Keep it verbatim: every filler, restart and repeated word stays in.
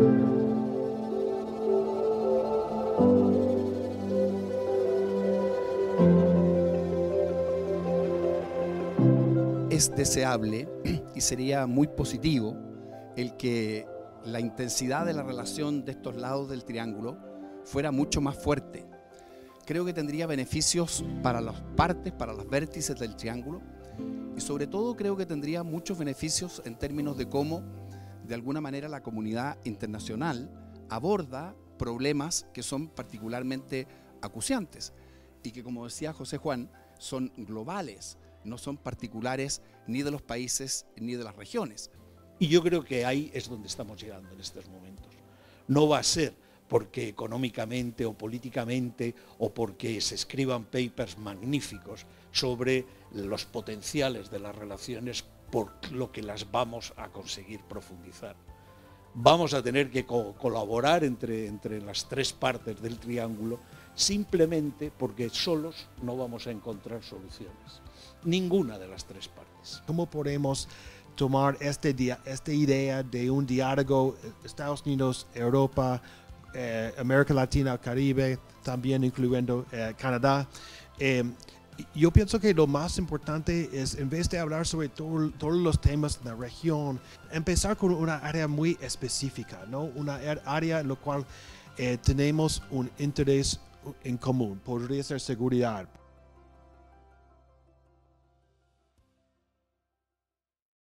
Es deseable y sería muy positivo el que la intensidad de la relación de estos lados del triángulo fuera mucho más fuerte. Creo que tendría beneficios para las partes, para los vértices del triángulo, y sobre todo creo que tendría muchos beneficios en términos de cómo, de alguna manera, la comunidad internacional aborda problemas que son particularmente acuciantes y que, como decía José Juan, son globales, no son particulares ni de los países ni de las regiones. Y yo creo que ahí es donde estamos llegando en estos momentos. No va a ser porque económicamente o políticamente o porque se escriban papers magníficos sobre los potenciales de las relaciones por lo que las vamos a conseguir profundizar. Vamos a tener que co colaborar entre, entre las tres partes del triángulo simplemente porque solos no vamos a encontrar soluciones. Ninguna de las tres partes. ¿Cómo podemos tomar este dia, esta idea de un diálogo Estados Unidos, Europa, eh, América Latina, Caribe, también incluyendo eh, Canadá? Eh, yo pienso que lo más importante es, en vez de hablar sobre todo, todos los temas de la región, empezar con una área muy específica, ¿no? Una área en la cual eh, tenemos un interés en común. Podría ser seguridad,